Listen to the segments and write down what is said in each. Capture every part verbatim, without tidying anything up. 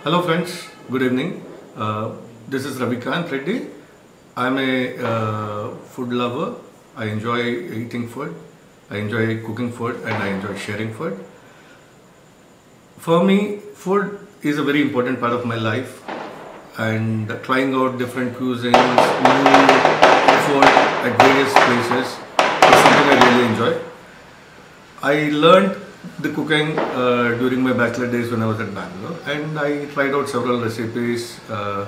Hello friends, good evening. Uh, this is Ravikant Reddy. I am a uh, food lover. I enjoy eating food. I enjoy cooking food and I enjoy sharing food. For me, food is a very important part of my life, and trying out different cuisines, new food at various places is something I really enjoy. I learned the cooking uh, during my bachelor days when I was at Bangalore, and I tried out several recipes uh,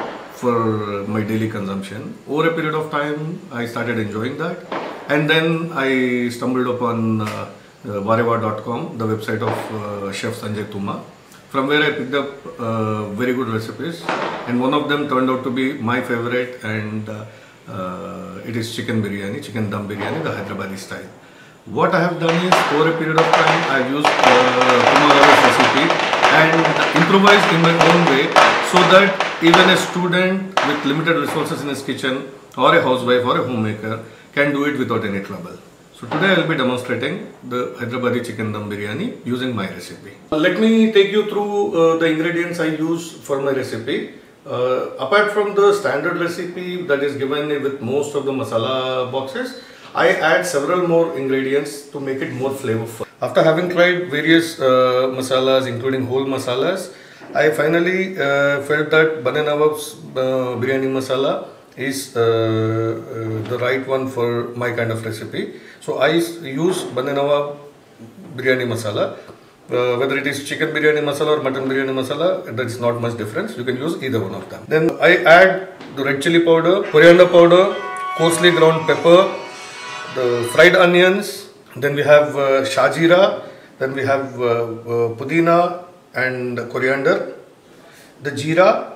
for my daily consumption. Over a period of time, I started enjoying that, and then I stumbled upon uh, uh, vareva dot com, the website of uh, Chef Sanjay Tuma, from where I picked up uh, very good recipes, and one of them turned out to be my favorite, and uh, uh, it is chicken biryani, chicken dum biryani, the Hyderabadi style. What I have done is, over a period of time, I have used uh, Kumara's recipe and improvised in my own way, so that even a student with limited resources in his kitchen, or a housewife or a homemaker, can do it without any trouble. So today I will be demonstrating the Hyderabadi chicken dum biryani using my recipe. Let me take you through uh, the ingredients I use for my recipe. Uh, apart from the standard recipe that is given with most of the masala boxes, I add several more ingredients to make it more flavorful. After having tried various uh, masalas, including whole masalas, I finally uh, felt that Bane Nawab's uh, biryani masala is uh, uh, the right one for my kind of recipe. So I use Bane Nawab biryani masala. Uh, whether it is chicken biryani masala or mutton biryani masala, there is not much difference. You can use either one of them. Then I add the red chili powder, coriander powder, coarsely ground pepper, the fried onions, then we have uh, shajira, then we have uh, uh, pudina and coriander, the jeera,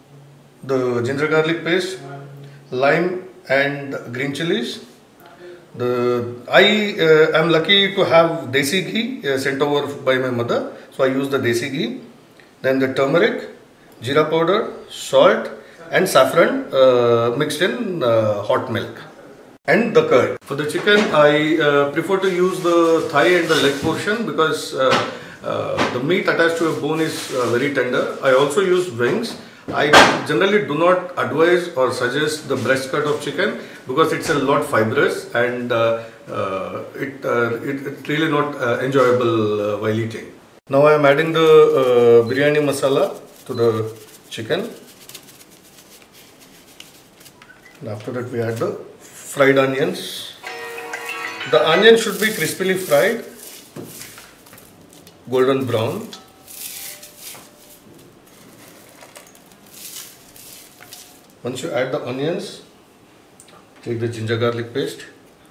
the ginger garlic paste, lime and green chilies. The I uh, am lucky to have desi ghee uh, sent over by my mother, so I use the desi ghee. Then the turmeric, jeera powder, salt and saffron uh, mixed in uh, hot milk. And the curd. For the chicken, I uh, prefer to use the thigh and the leg portion because uh, uh, the meat attached to a bone is uh, very tender. I also use wings. I generally do not advise or suggest the breast cut of chicken because it's a lot fibrous and uh, uh, it, uh, it it's really not uh, enjoyable uh, while eating. Now I am adding the uh, biryani masala to the chicken. And after that we add the fried onions. The onion should be crispily fried, golden brown. Once you add the onions, take the ginger garlic paste.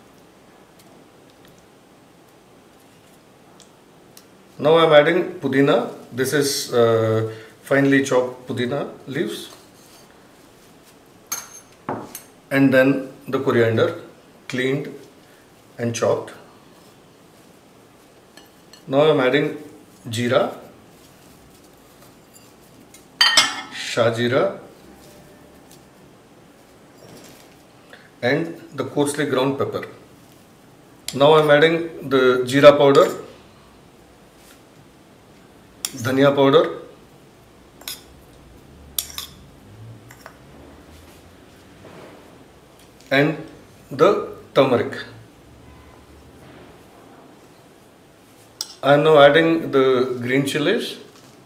Now I am adding pudina. This is uh, finely chopped pudina leaves. And then the coriander, cleaned and chopped. Now I am adding jeera, shajira and the coarsely ground pepper. Now I am adding the jeera powder, dhania powder, and the turmeric. I am now adding the green chilies,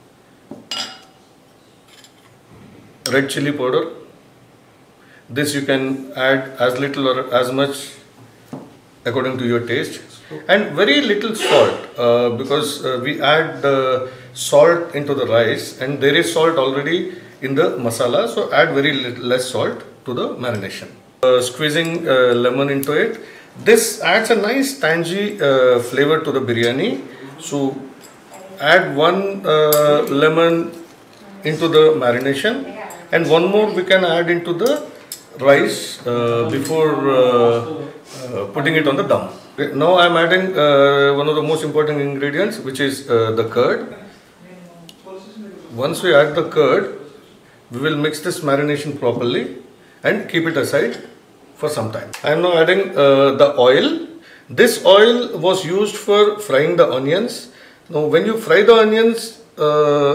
red chili powder. This you can add as little or as much according to your taste, and very little salt uh, because uh, we add the salt into the rice and there is salt already in the masala, so add very little less salt to the marination. Uh, squeezing uh, lemon into it. This adds a nice tangy uh, flavor to the biryani. So add one uh, lemon into the marination and one more we can add into the rice uh, before uh, uh, putting it on the dum. Okay, now I am adding uh, one of the most important ingredients, which is uh, the curd. Once we add the curd, we will mix this marination properly and keep it aside for some time. I am now adding uh, the oil. This oil was used for frying the onions. Now when you fry the onions uh,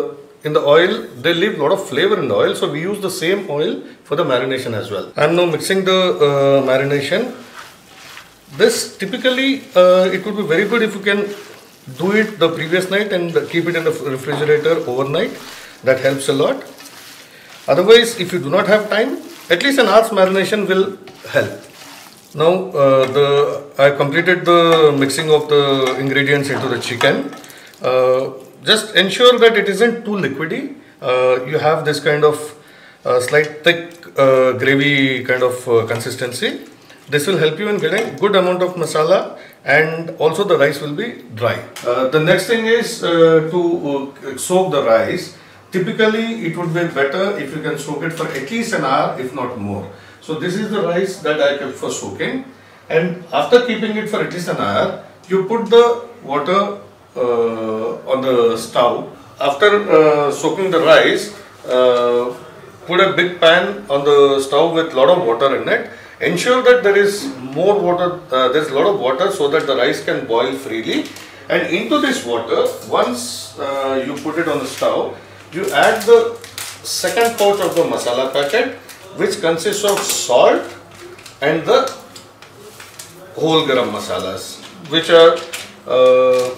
in the oil, they leave a lot of flavor in the oil. So we use the same oil for the marination as well. I am now mixing the uh, marination. This typically, uh, it would be very good if you can do it the previous night and keep it in the refrigerator overnight. That helps a lot. Otherwise, if you do not have time, at least an hour's marination will help. Now, uh, the I completed the mixing of the ingredients into the chicken. Uh, just ensure that it isn't too liquidy. Uh, you have this kind of uh, slight thick uh, gravy kind of uh, consistency. This will help you in getting good amount of masala, and also the rice will be dry. Uh, the next thing is uh, to uh, soak the rice. Typically, it would be better if you can soak it for at least an hour, if not more. So this is the rice that I kept for soaking, and after keeping it for at least an hour, you put the water uh, on the stove. After uh, soaking the rice, uh, put a big pan on the stove with lot of water in it. Ensure that there is more water, uh, there is a lot of water so that the rice can boil freely. And into this water, once uh, you put it on the stove, you add the second pouch of the masala packet, which consists of salt and the whole garam masalas, which are uh,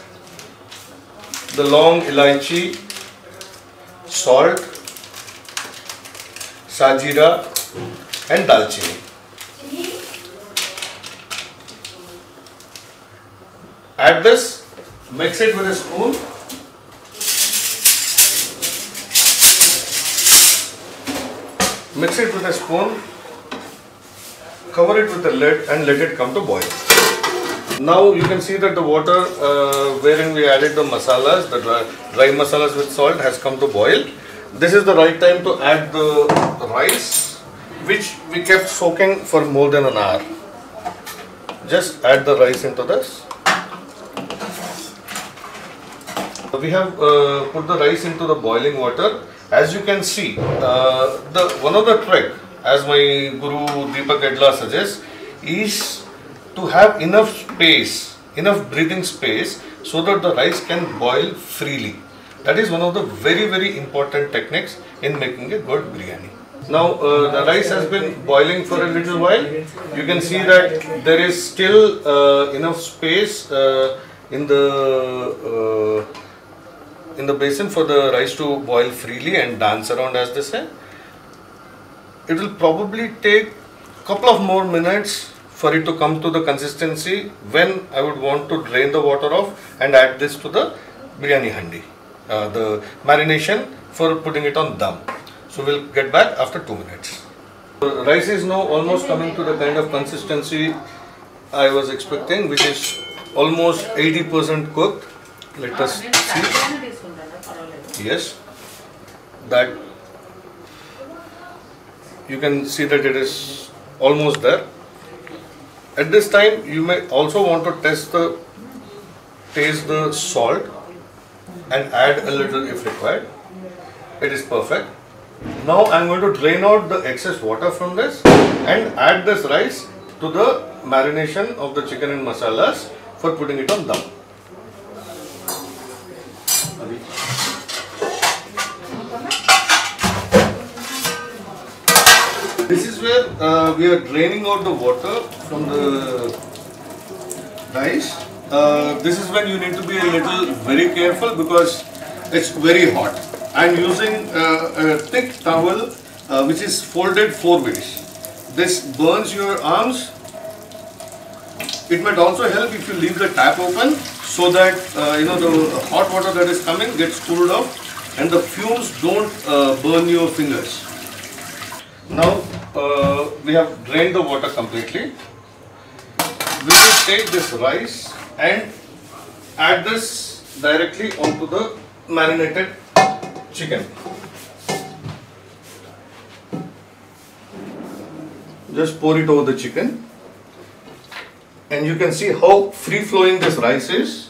the long ilaichi, salt, sajira and dalchini. Add this, mix it with a spoon. Mix it with a spoon, cover it with a lid and let it come to boil. Now you can see that the water uh, wherein we added the masalas, the dry, dry masalas with salt has come to boil. This is the right time to add the rice, which we kept soaking for more than an hour. Just add the rice into this. We have uh, put the rice into the boiling water. As you can see, uh, the one of the trick, as my Guru Deepak Edla suggests, is to have enough space, enough breathing space, so that the rice can boil freely. That is one of the very very important techniques in making a good biryani. Now uh, the rice has been boiling for a little while. You can see that there is still uh, enough space uh, in the uh, in the basin for the rice to boil freely and dance around, as they say. It will probably take a couple of more minutes for it to come to the consistency when I would want to drain the water off and add this to the biryani handi, uh, the marination for putting it on dum. So we'll get back after two minutes. The rice is now almost coming to the kind of consistency I was expecting, which is almost eighty percent cooked. Let us see. Yes, that you can see that it is almost there. At this time, you may also want to test the taste the salt and add a little if required. It is perfect. Now I am going to drain out the excess water from this and add this rice to the marination of the chicken and masalas for putting it on dum. This is where uh, we are draining out the water from the rice. Uh, this is when you need to be a little very careful because it's very hot. I am using uh, a thick towel uh, which is folded four ways. This burns your arms. It might also help if you leave the tap open so that uh, you know the hot water that is coming gets cooled off and the fumes don't uh, burn your fingers. Now uh, we have drained the water completely. We will take this rice and add this directly onto the marinated chicken. Just pour it over the chicken and you can see how free flowing this rice is.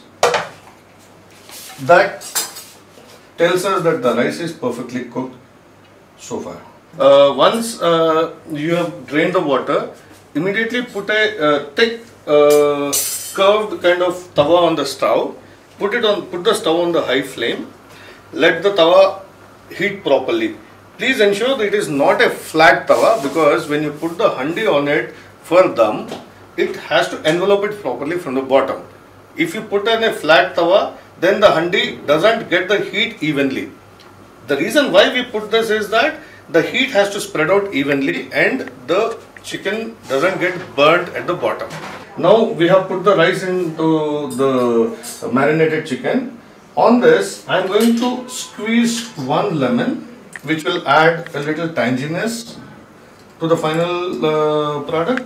That tells us that the rice is perfectly cooked so far. Uh, once uh, you have drained the water, immediately put a uh, thick uh, curved kind of tawa on the stove. Put it on. Put the stove on the high flame. let the tawa heat properly. Please ensure that it is not a flat tawa, because when you put the handi on it for dum, it has to envelope it properly from the bottom. If you put on a flat tawa, then the handi doesn't get the heat evenly. The reason why we put this is that the heat has to spread out evenly and the chicken doesn't get burnt at the bottom. Now we have put the rice into the marinated chicken. On this, I am going to squeeze one lemon, which will add a little tanginess to the final uh, product.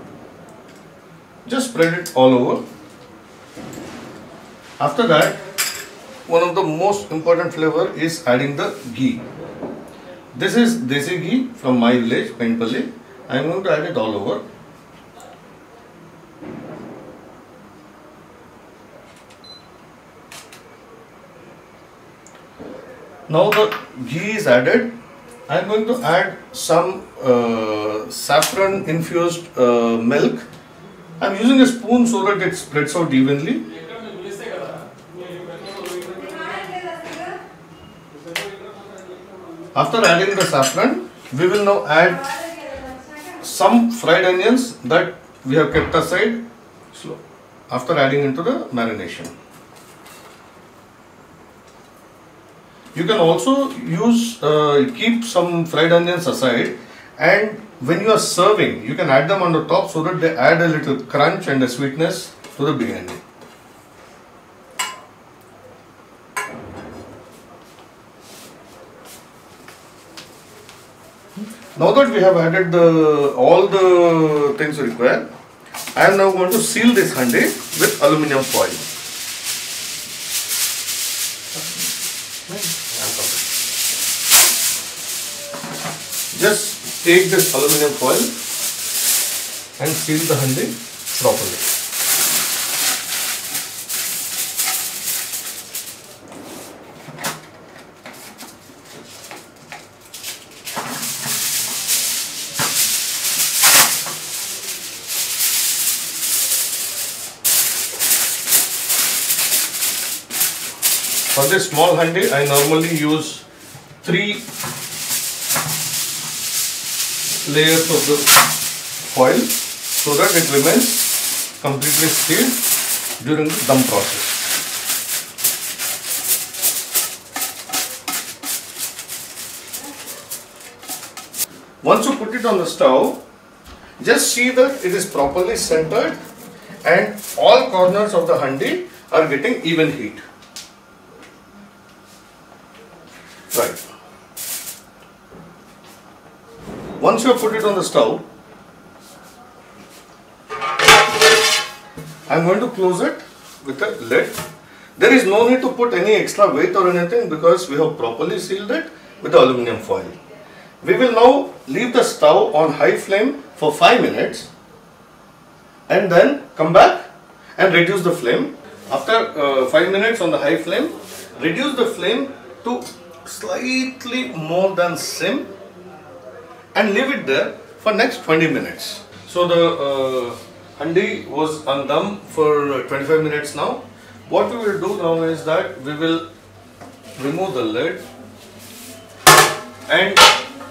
Just spread it all over. After that, one of the most important flavor is adding the ghee. This is desi ghee from my village, Penpalli. I am going to add it all over. Now the ghee is added. I am going to add some uh, saffron infused uh, milk. I am using a spoon so that it spreads out evenly. After adding the saffron, we will now add some fried onions that we have kept aside after adding into the marination. You can also use, uh, keep some fried onions aside, and when you are serving, you can add them on the top so that they add a little crunch and a sweetness to the biryani. Now that we have added the all the things required, I am now going to seal this handi with aluminium foil. Just take this aluminium foil and seal the handi properly. For this small handi, I normally use three layers of the foil so that it remains completely sealed during the dum process. Once you put it on the stove, just see that it is properly centered and all corners of the handi are getting even heat. Right. Once you have put it on the stove, I am going to close it with a lid. There is no need to put any extra weight or anything because we have properly sealed it with the aluminium foil. We will now leave the stove on high flame for five minutes and then come back and reduce the flame. After uh, five minutes on the high flame, reduce the flame to slightly more than sim and leave it there for next twenty minutes. So the uh, handi was on dum for twenty-five minutes now. What we will do now is that we will remove the lid and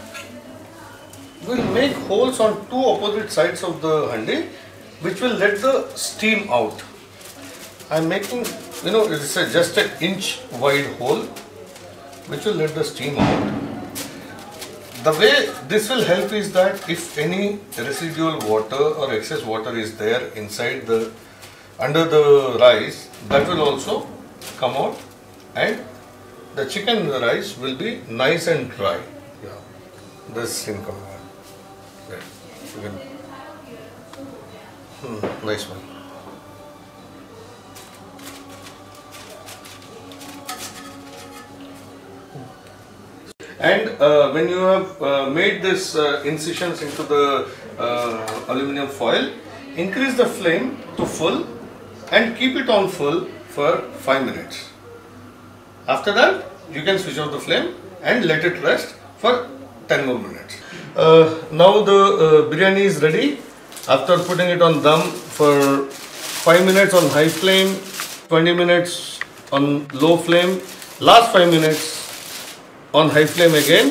we will make holes on two opposite sides of the handi which will let the steam out. I am making, you know, it's a, just an inch wide hole which will let the steam out. The way this will help is that if any residual water or excess water is there inside the, under the rice, that will also come out and the chicken in the rice will be nice and dry. Yeah, this thing coming out. Right. You can, hmm, nice one. And uh, when you have uh, made this uh, incisions into the uh, aluminum foil, increase the flame to full and keep it on full for five minutes. After that, you can switch off the flame and let it rest for ten more minutes. Uh, now the uh, biryani is ready. After putting it on dum for five minutes on high flame, twenty minutes on low flame Last five minutes on high flame again.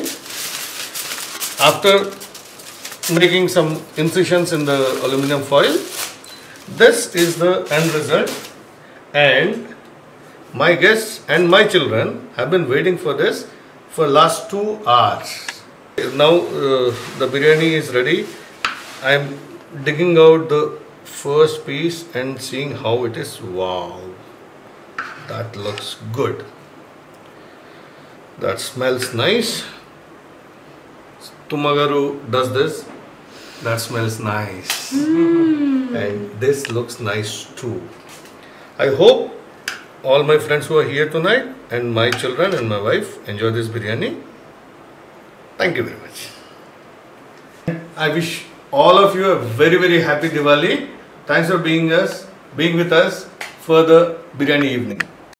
After making some incisions in the aluminum foil, this is the end result, and my guests and my children have been waiting for this for last two hours. Now uh, the biryani is ready. I am digging out the first piece and seeing how it is. Wow, that looks good. That smells nice. Tumagaru does this. That smells nice. Mm. And this looks nice too. I hope all my friends who are here tonight and my children and my wife enjoy this biryani. Thank you very much. I wish all of you a very very happy Diwali. Thanks for being us, being with us for the biryani evening.